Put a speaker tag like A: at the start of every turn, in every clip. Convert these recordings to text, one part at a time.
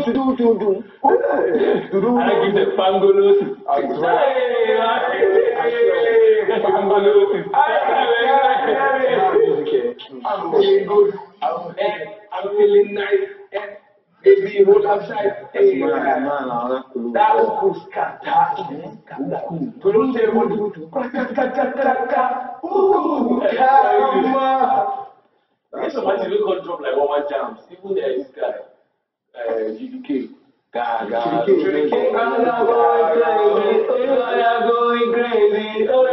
A: give the pangolos. I'm feeling good. I'm feeling nice. Baby, hold outside. That was Ka3na. Don't say what you do. There's somebody who can drop like one jams. Even this guy, GDK. I'm going crazy.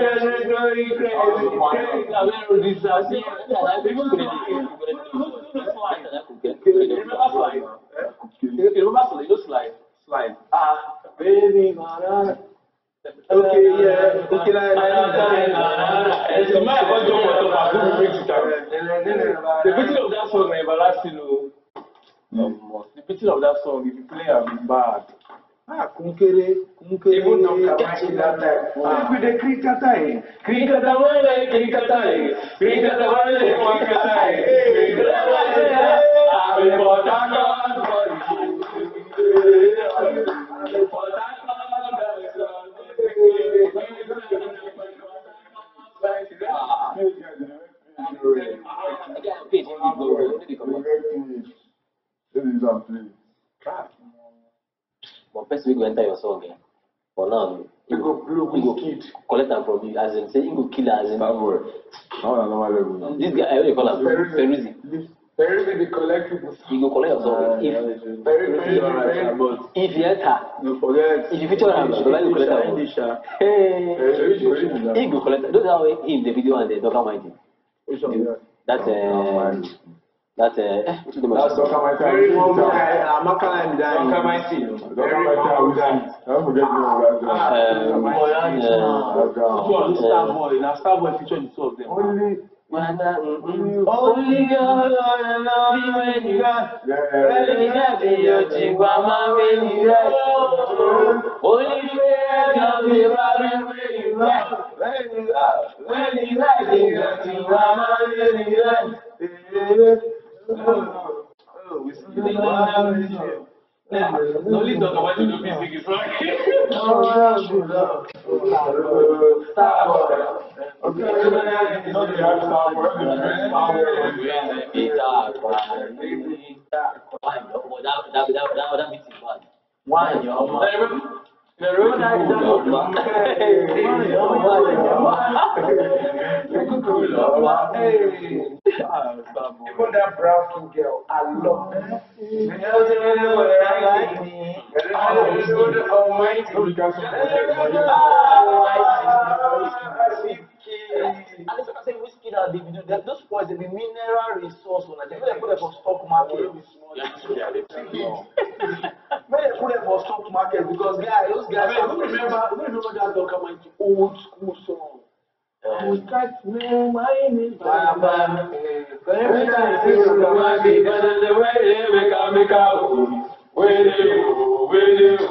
A: Slide. Baby, okay, yeah. Okay, the beating of that song is everlasting. The beating of that song, if you play it, it's bad. Even though that time. With the
B: But first we go enter your song, eh? For now, you go collect them from you, as in say you go kill as in. This guy, I will call him Peruzzi.
A: Peruzzi, the collect people.
B: You go collect your song. If you enter,
A: no forget.
B: If you feature him, the guy will collect him. He go collect. Don't know him the video and the document. That's That's
A: very one I'm not going to Starboy. Now Starboy featured the two of them. Only God when you got ready to your chihuahua when you got only God be running when you got when you got your chihuahua when you got. Only talk about the music is right. Even that brown skin girl, I love her. Those boys, the mineral resource, they put it for stock market. They put it for stock market because those guys. Remember that document, old school song. Ka3na, my name is Baba. Every time I see you, come and be better than the way they make out. Where they go.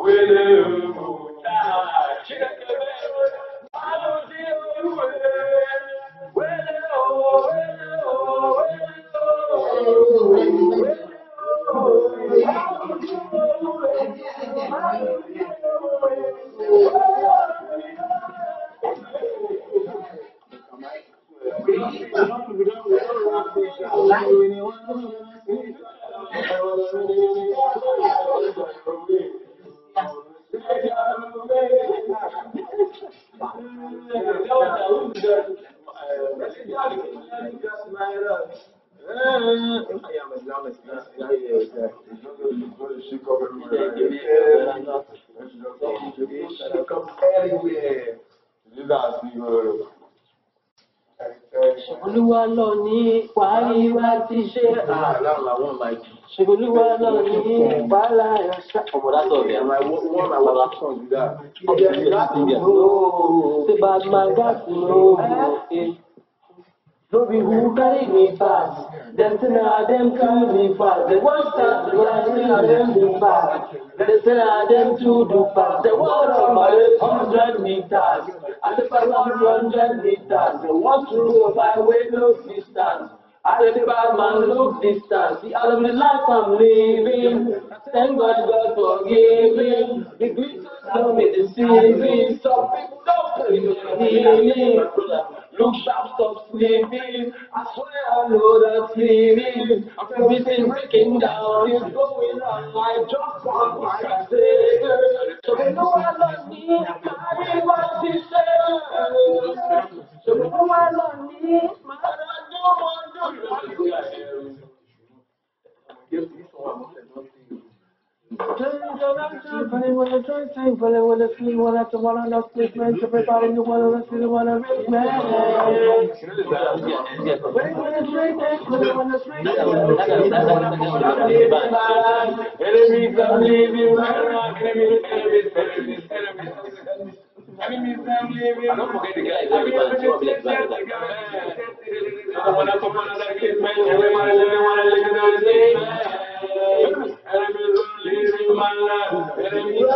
A: Olúwa ló ní wàhálì wá ti ṣe Olúwa ló ní wàhálà ẹ̀ṣá. Ọmọ that's all there. One my last song with that. Say bad man got to know. No be who carry me fast. Them say them too be fast. They want start to run, them be fast. They say them too do fast. They want run my 100 meters. And if I run 100 meters, they want to go my way no distance.
B: I let the bad man look distance. See, all of the life I'm living. Thank God, God forgiving. The glitter don't make the deceiving. Some people don't pray for healing. Look sharp, stop sleeping. I swear I know that feeling. Everything breaking down is going on. I just want my savior. So they know I love me. I want to say. So they know I love me. I don't forget the guy. I want to come on another case, man. Everybody want to live in the same, man. Enemies living my life. Enemies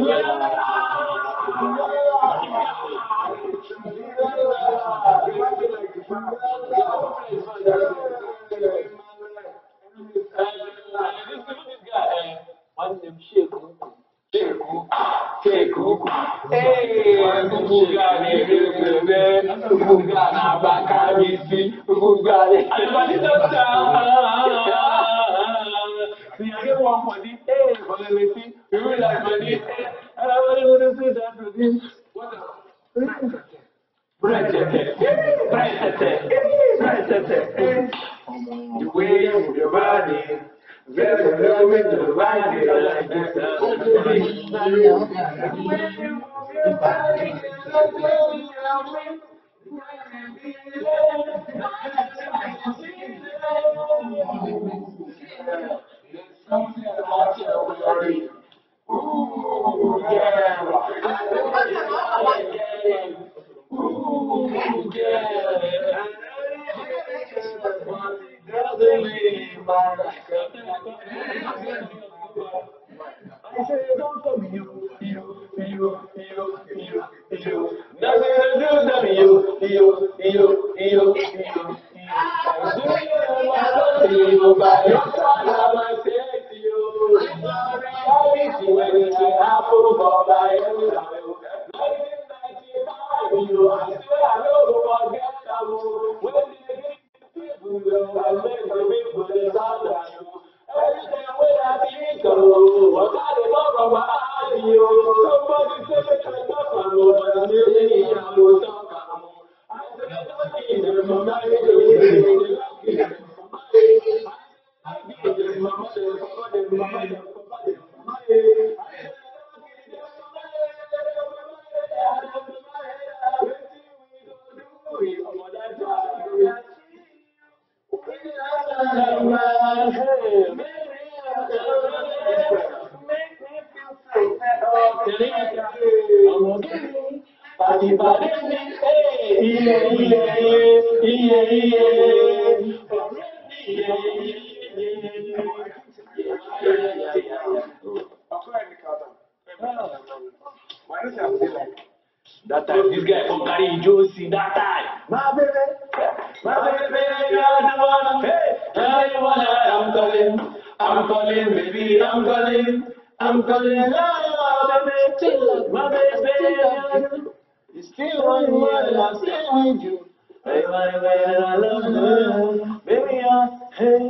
B: one for the A, but let me see. You realize for the A, and I want to say that to this. What the? The way you move your body, very well with the body like this. The way you move your body, ooh, yeah. Ooh, yeah. Doesn't leave my life. I say don't come you. Nothing to do than you. By your side, I say to you. It's not reality when it happens, but I am with you. 1995, you. I swear I don't forget you. When they get people, I make the people decide that you. Everything when I think of you, what I love from my eyes, you. Somebody say that I love you, but I'm really I will talk. I said I don't need them, I'm not that time, this guy from carry Josie that time. My baby, you're the one. Hey, you're the one I'm calling, baby, I'm calling. Oh, baby, my baby, you still want me, and I still want you. Baby, I love you, baby, hey.